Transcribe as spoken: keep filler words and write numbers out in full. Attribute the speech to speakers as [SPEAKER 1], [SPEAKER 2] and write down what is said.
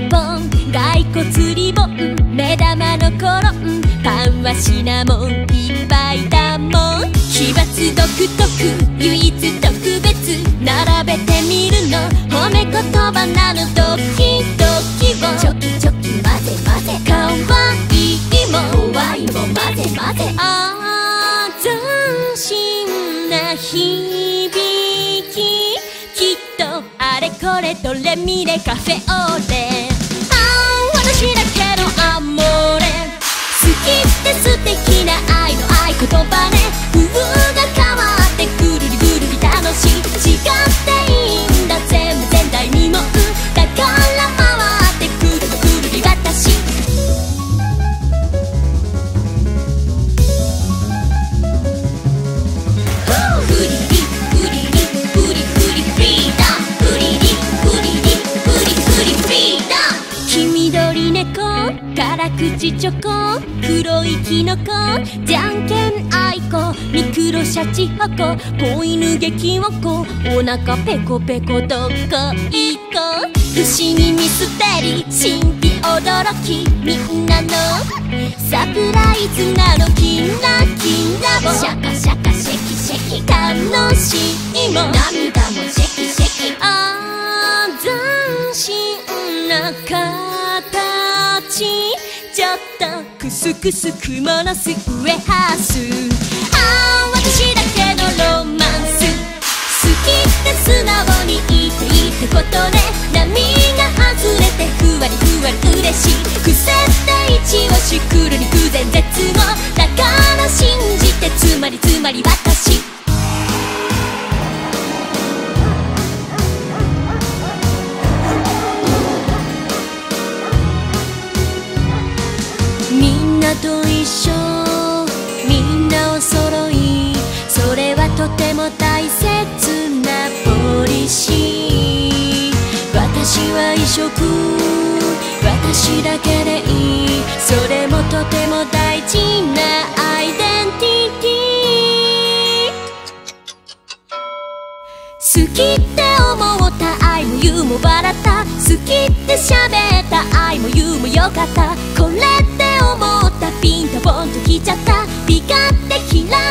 [SPEAKER 1] ボン骸骨リボン目玉のコロンパンはシナモンいっぱいだもん奇抜独特唯一特別並べてみるの褒め言葉なのドキドキをチョキチョキ混ぜ混ぜかわいいも怖いも混ぜ混ぜあー斬新な響ききっとあれこれどれみれカフェオレあー私だけのアモーレ好きって素敵な愛の合言葉ね風が変わってぐるりぐるり楽しい違っていいんだ全部前代未聞だから回ってくるのぐるり私フリリフリリフリフリフリーダムフリリフリリフリフリフリーダム黄緑猫辛口チョコ黒いキノコじゃんけんあいこミクロシャチホコ子犬激おこお腹ペコペコどこ行こう不思議ミステリー神秘驚きみんなのサプライズなのキラキラをシャカシャカシェキシェキ楽しいも涙もシェキシェキあー斬新な形ちょっとクスクスクモのスウェハースあー私だけのロマンス好きって素直に言っていいってことね波が外れてふわりふわり嬉しい癖って一押しくるに偶然絶望だから信じてつまりつまり私みんなと一緒みんなお揃いそれはとても大切なポリシー私は異色私だけでいいそれもとても大事なアイデンティティ好きって思った愛も言うも笑った好きって喋った愛も言うもよかったこれって思ったピンとポンときちゃったピカってキラ